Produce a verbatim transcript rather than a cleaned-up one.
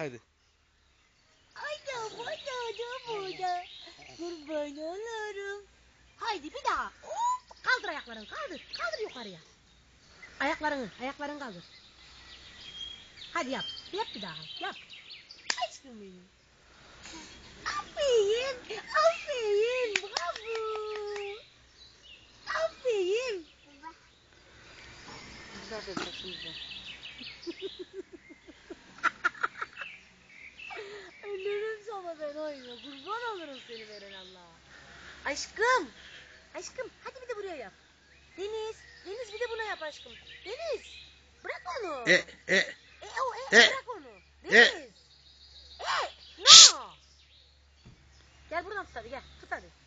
Hadi. Anam anam burada. Kurban olurum. Haydi bir daha. Hop, kaldır ayaklarını kaldır. Kaldır yukarıya. Ayaklarını ayaklarını kaldır. Hadi yap. Yap bir daha. Yap. Aşkım benim. Aferin. Aferin. Bravo. Aferin. Güzel de saçımızda. Ölürüm sana ben oyna. Kurban olurum seni veren Allah. Aşkım. Aşkım hadi bir de buraya yap. Deniz. Deniz bir de buna yap aşkım. Deniz. Bırak onu. E e. E o e, E. bırak onu. E. Deniz. E. No. Gel buradan tut hadi gel. Tut hadi.